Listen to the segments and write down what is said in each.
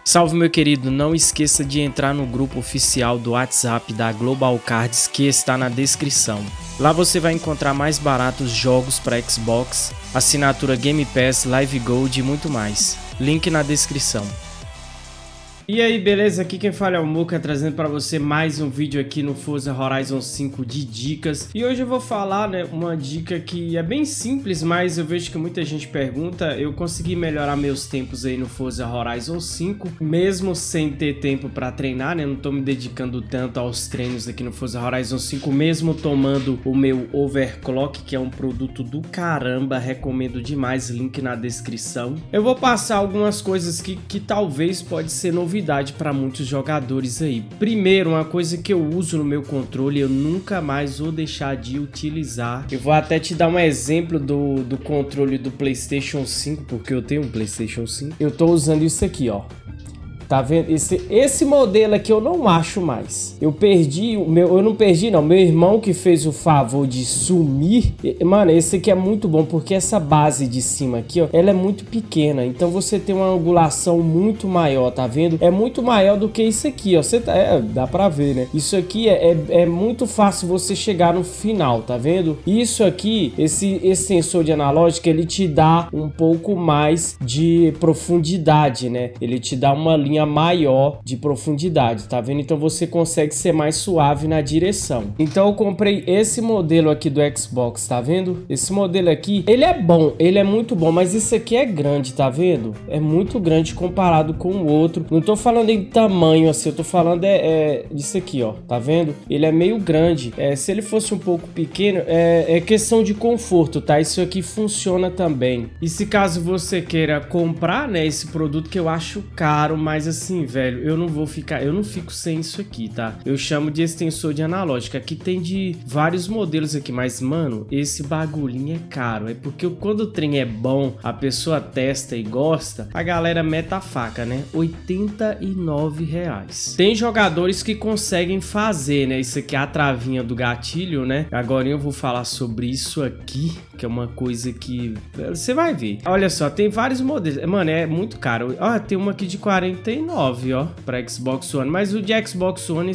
Salve, meu querido, não esqueça de entrar no grupo oficial do WhatsApp da Global Cards que está na descrição. Lá você vai encontrar mais baratos jogos para Xbox, assinatura Game Pass, Live Gold e muito mais. Link na descrição. E aí, beleza? Aqui quem fala é o Muka, trazendo para você mais um vídeo aqui no Forza Horizon 5 de dicas. E hoje eu vou falar, né, uma dica que é bem simples, mas eu vejo que muita gente pergunta. Eu consegui melhorar meus tempos aí no Forza Horizon 5, mesmo sem ter tempo para treinar, né? Não tô me dedicando tanto aos treinos aqui no Forza Horizon 5, mesmo tomando o meu Overclock, que é um produto do caramba, recomendo demais, link na descrição. Eu vou passar algumas coisas que talvez pode ser novidade para muitos jogadores aí. Primeiro, uma coisa que eu uso no meu controle, eu nunca mais vou deixar de utilizar. Eu vou até te dar um exemplo do controle do PlayStation 5, porque eu tenho um PlayStation 5. Eu tô usando isso aqui, ó. Tá vendo? Esse modelo aqui eu não acho mais. Eu perdi o meu... Eu não perdi, não. Meu irmão que fez o favor de sumir. Mano, esse aqui é muito bom, porque essa base de cima aqui, ó, ela é muito pequena. Então você tem uma angulação muito maior, tá vendo? É muito maior do que isso aqui, ó. Você tá... dá pra ver, né? Isso aqui é muito fácil você chegar no final, tá vendo? Isso aqui, esse sensor de analógica, ele te dá um pouco mais de profundidade, né? Ele te dá uma linha maior de profundidade, tá vendo? Então você consegue ser mais suave na direção. Então eu comprei esse modelo aqui do Xbox, tá vendo? Esse modelo aqui, ele é bom, ele é muito bom, mas isso aqui é grande, tá vendo? É muito grande comparado com o outro. Não tô falando em tamanho assim, eu tô falando disso aqui, ó, tá vendo? Ele é meio grande. Se ele fosse um pouco pequeno, é questão de conforto, tá? Isso aqui funciona também. E se caso você queira comprar, né, esse produto que eu acho caro, mas assim, velho, eu não fico sem isso aqui, tá? Eu chamo de extensor de analógica. Aqui tem de vários modelos aqui, mas, mano, esse bagulhinho é caro. É porque quando o trem é bom, a pessoa testa e gosta, a galera mete a faca, né? R$89. Tem jogadores que conseguem fazer, né? Isso aqui é a travinha do gatilho, né? Agora eu vou falar sobre isso aqui, que é uma coisa que você vai ver. Olha só, tem vários modelos. Mano, é muito caro. Ó, tem uma aqui de 49, ó, para Xbox One, mas o de Xbox One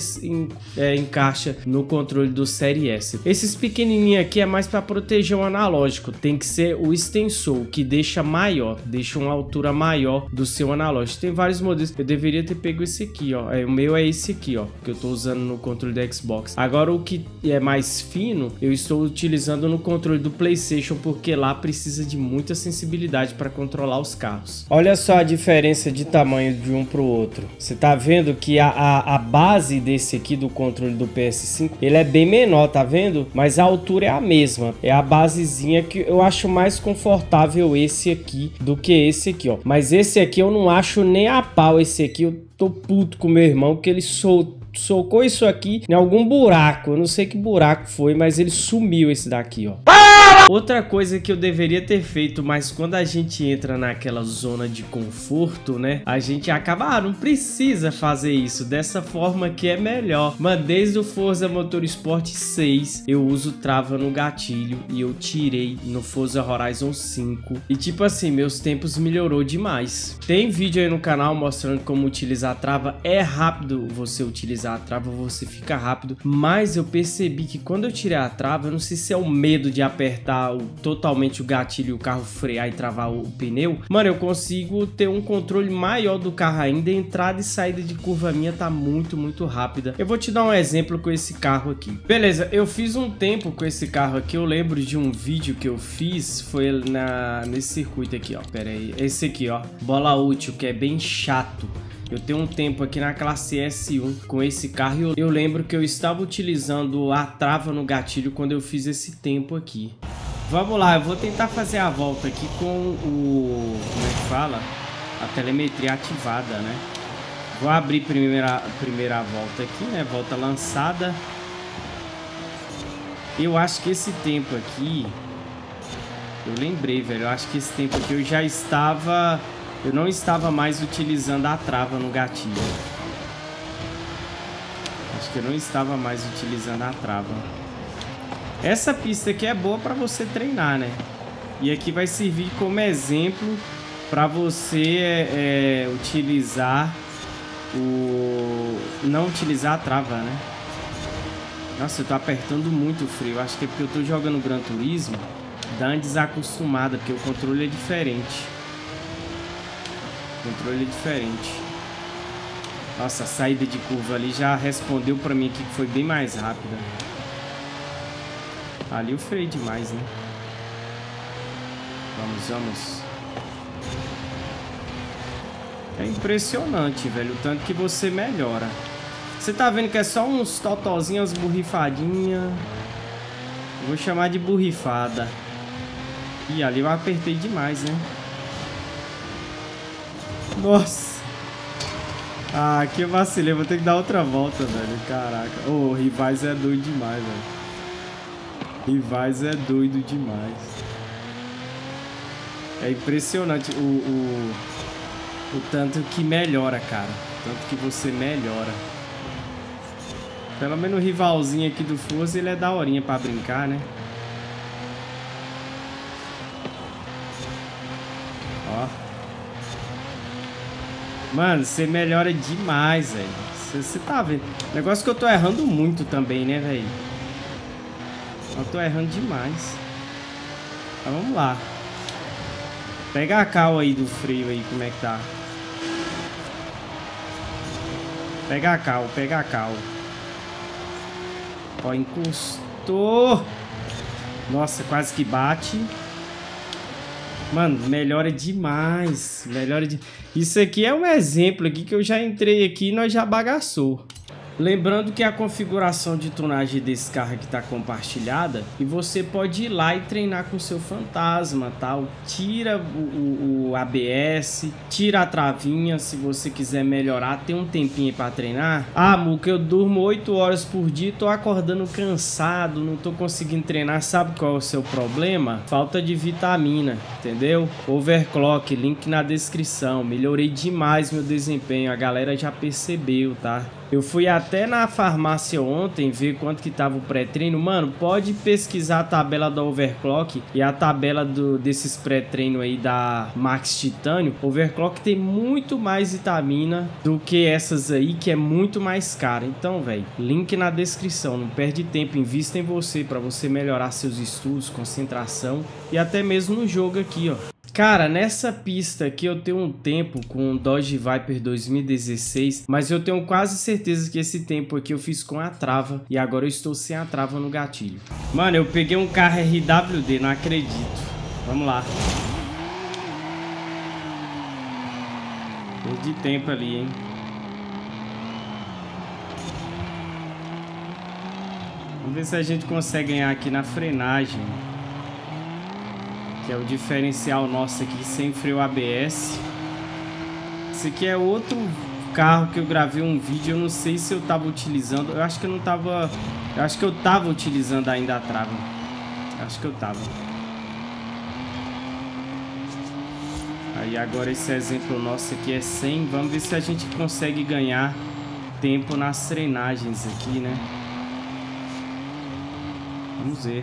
encaixa no controle do Series S. Esses pequenininhos aqui é mais para proteger o analógico, tem que ser o extensor, que deixa maior, deixa uma altura maior do seu analógico. Tem vários modelos, eu deveria ter pego esse aqui, ó, o meu é esse aqui, ó, que eu tô usando no controle do Xbox. Agora o que é mais fino, eu estou utilizando no controle do PlayStation, porque lá precisa de muita sensibilidade para controlar os carros. Olha só a diferença de tamanho de um pro outro. Você tá vendo que a base desse aqui do controle do PS5, ele é bem menor, tá vendo? Mas a altura é a mesma. É a basezinha que eu acho mais confortável esse aqui do que esse aqui, ó. Mas esse aqui eu não acho nem a pau. Esse aqui eu tô puto com meu irmão, porque ele socou isso aqui em algum buraco. Eu não sei que buraco foi, mas ele sumiu esse daqui, ó. Outra coisa que eu deveria ter feito, mas quando a gente entra naquela zona de conforto, né, a gente acaba, não precisa fazer isso, dessa forma que é melhor. Mas desde o Forza Motorsport 6, eu uso trava no gatilho e eu tirei no Forza Horizon 5. E tipo assim, meus tempos melhorou demais. Tem vídeo aí no canal mostrando como utilizar a trava. É rápido você utilizar a trava, você fica rápido. Mas eu percebi que quando eu tirei a trava, eu não sei se é o medo de apertar totalmente o gatilho e o carro frear e travar o pneu, mano, eu consigo ter um controle maior do carro ainda. A entrada e saída de curva minha tá muito rápida. Eu vou te dar um exemplo com esse carro aqui. Beleza, eu fiz um tempo com esse carro aqui. Eu lembro de um vídeo que eu fiz, foi nesse circuito aqui, ó, pera aí, esse aqui, ó, bola útil, que é bem chato. Eu tenho um tempo aqui na classe S1 com esse carro e eu lembro que eu estava utilizando a trava no gatilho quando eu fiz esse tempo aqui. Vamos lá, eu vou tentar fazer a volta aqui com o... como é que fala? A telemetria ativada, né? Vou abrir primeira volta aqui, né? Volta lançada. Eu acho que esse tempo aqui... eu lembrei, velho. Eu acho que esse tempo aqui eu já estava... eu não estava mais utilizando a trava no gatilho. Acho que eu não estava mais utilizando a trava. Essa pista aqui é boa para você treinar, né? E aqui vai servir como exemplo para você utilizar não utilizar a trava, né? Nossa, eu tô apertando muito o freio. Acho que é porque eu tô jogando Gran Turismo. Dá uma desacostumada, porque o controle é diferente. O controle é diferente. Nossa, a saída de curva ali já respondeu pra mim aqui que foi bem mais rápida. Ali eu freiei demais, né? Vamos. É impressionante, velho, o tanto que você melhora. Você tá vendo que é só uns totozinhos, borrifadinha. Vou chamar de borrifada. Ih, ali eu apertei demais, né? Nossa. Ah, aqui eu vacilei. Vou ter que dar outra volta, velho. Caraca. Ô, o Rivais é doido demais, velho. Rivais é doido demais. É impressionante o tanto que melhora, cara. O tanto que você melhora. Pelo menos o rivalzinho aqui do Forza, ele é daorinha pra brincar, né? Ó. Mano, você melhora demais, velho. Você tá vendo? Negócio que eu tô errando muito também, né, velho? Eu tô errando demais. Mas vamos lá. Pega a cal aí do freio aí, como é que tá? Pega a cal. Ó, encostou. Nossa, quase que bate. Mano, melhora demais. Isso aqui é um exemplo aqui que eu já entrei aqui e nós já bagaçou. Lembrando que a configuração de tunagem desse carro aqui tá compartilhada e você pode ir lá e treinar com o seu fantasma, tal. Tira o ABS, tira a travinha se você quiser melhorar, tem um tempinho para treinar. Ah, Muca, eu durmo 8 horas por dia, tô acordando cansado, não tô conseguindo treinar. Sabe qual é o seu problema? Falta de vitamina, entendeu? Overclock, link na descrição. Melhorei demais meu desempenho, a galera já percebeu, tá? Eu fui até na farmácia ontem ver quanto que tava o pré-treino. Mano, pode pesquisar a tabela da Overclock e a tabela desses pré-treino aí da Max Titânio. Overclock tem muito mais vitamina do que essas aí, que é muito mais cara. Então, velho, link na descrição. Não perde tempo, invista em você para você melhorar seus estudos, concentração e até mesmo no jogo aqui, ó. Cara, nessa pista aqui eu tenho um tempo com o Dodge Viper 2016, mas eu tenho quase certeza que esse tempo aqui eu fiz com a trava e agora eu estou sem a trava no gatilho. Mano, eu peguei um carro RWD, não acredito. Vamos lá. Perdi tempo ali, hein? Vamos ver se a gente consegue ganhar aqui na frenagem. Que é o diferencial nosso aqui, sem freio ABS. Esse aqui é outro carro que eu gravei um vídeo, eu não sei se eu tava utilizando. Eu acho que eu não tava... Eu acho que eu tava utilizando ainda a trava. Acho que eu tava. Aí agora esse exemplo nosso aqui é 100. Vamos ver se a gente consegue ganhar tempo nas treinagens aqui, né? Vamos ver.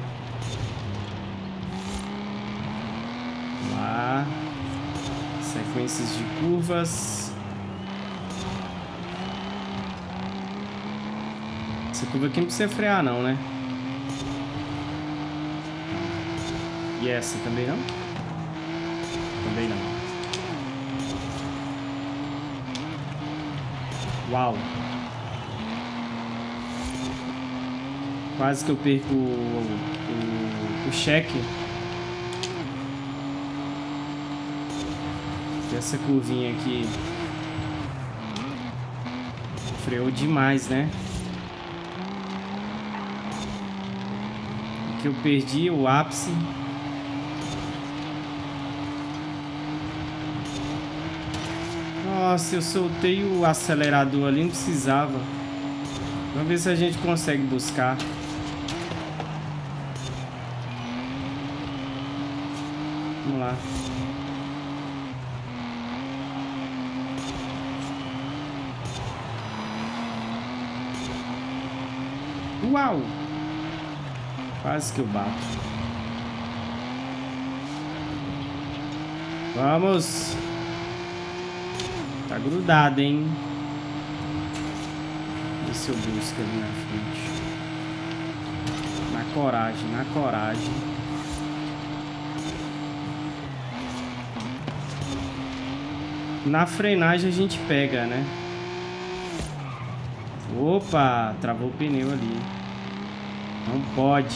Lá, sequências de curvas. Essa curva aqui não precisa frear não, né? E essa também não? Também não. Uau! Quase que eu perco o cheque. Essa curvinha aqui freou demais, né? Aqui eu perdi o ápice. Nossa, eu soltei o acelerador ali, não precisava. Vamos ver se a gente consegue buscar. Vamos lá. Uau! Quase que eu bato. Vamos. Tá grudado, hein? Vê se eu busco ali na frente. Na coragem, na coragem. Na frenagem a gente pega, né? Opa, travou o pneu ali. Não pode.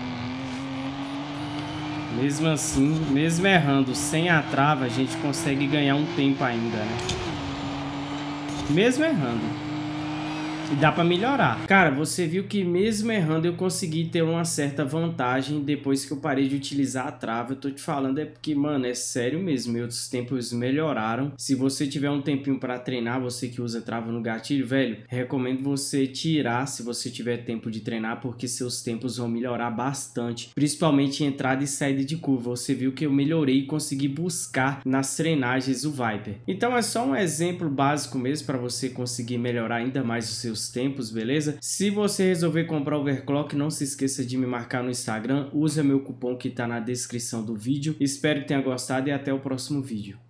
Mesmo assim, mesmo errando sem a trava, a gente consegue ganhar um tempo ainda, né? Mesmo errando. E dá pra melhorar. Cara, você viu que mesmo errando eu consegui ter uma certa vantagem depois que eu parei de utilizar a trava. Eu tô te falando é porque, mano, é sério mesmo. Meus tempos melhoraram. Se você tiver um tempinho pra treinar, você que usa trava no gatilho, velho, recomendo você tirar se você tiver tempo de treinar, porque seus tempos vão melhorar bastante. Principalmente em entrada e saída de curva. Você viu que eu melhorei e consegui buscar nas treinagens o Viper. Então é só um exemplo básico mesmo pra você conseguir melhorar ainda mais os seus tempos, beleza? Se você resolver comprar overclock, não se esqueça de me marcar no Instagram, usa meu cupom que tá na descrição do vídeo. Espero que tenha gostado e até o próximo vídeo.